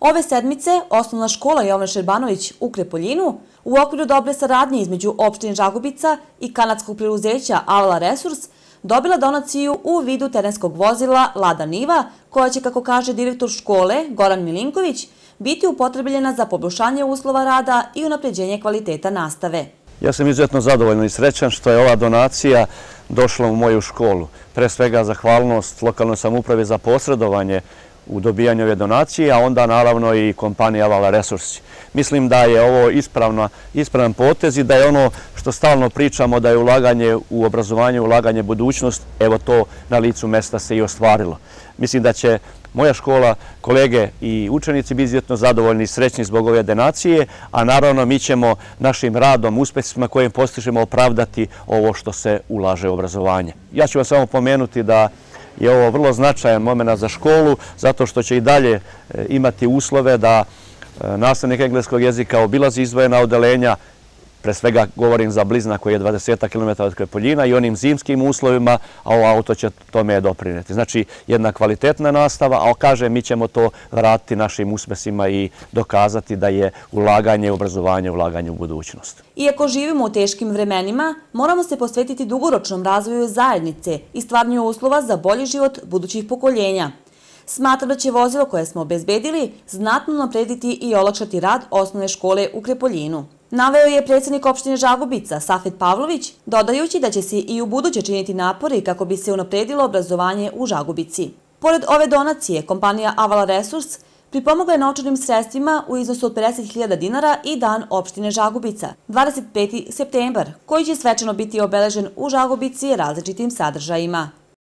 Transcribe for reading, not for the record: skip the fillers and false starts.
Ove sedmice Osnovna škola Jovan Šerbanović u Krepoljinu u okviru dobre saradnje između opštine Žagubica i kanadskog preduzeća Avala Resurs dobila donaciju u vidu terenskog vozila Lada Niva, koja će, kako kaže direktor škole Goran Milinković, biti upotrebljena za poboljšanje uslova rada i unapređenje kvaliteta nastave. Ja sam izuzetno zadovoljan i srećan što je ova donacija došla u moju školu. Pre svega zahvalnost lokalnoj samoupravi za posredovanje u dobijanju ove donacije, a onda naravno i kompanija Avala Resursi. Mislim da je ovo ispravan potez i da je ono što stalno pričamo da je ulaganje u obrazovanje, ulaganje u budućnost, evo to na licu mesta se i ostvarilo. Mislim da će moja škola, kolege i učenici biti izuzetno zadovoljni i srećni zbog ove donacije, a naravno mi ćemo našim radom, uspesima kojim postižemo opravdati ovo što se ulaže u obrazovanje. Ja ću vam samo pomenuti da je ovo vrlo značajan moment za školu, zato što će i dalje imati uslove da nastavnik engleskog jezika obilazi izdvojena odeljenja, pre svega govorim za Bliznak koji je 20 km od Krepoljina i onim zimskim uslovima, a ovo auto će tome doprineti. Znači, jedna kvalitetna nastava, a kažem, mi ćemo to vratiti našim uspesima i dokazati da je ulaganje u obrazovanje, ulaganje u budućnost. Iako živimo u teškim vremenima, moramo se posvetiti dugoročnom razvoju zajednice i stvaranju uslova za bolji život budućih pokoljenja. Smatram da će vozilo koje smo obezbedili znatno unaprediti i olakšati rad osnovne škole u Krepoljinu. Naveo je predsjednik opštine Žagubica, Safet Pavlović, dodajući da će se i u buduće činiti napori kako bi se unapredilo obrazovanje u Žagubici. Pored ove donacije, kompanija Avala Resurs pripomogla je novčanim sredstvima u iznosu od 50.000 dinara i dan opštine Žagubica, 25. septembar, koji će svečano biti obeležen u Žagubici različitim sadržajima.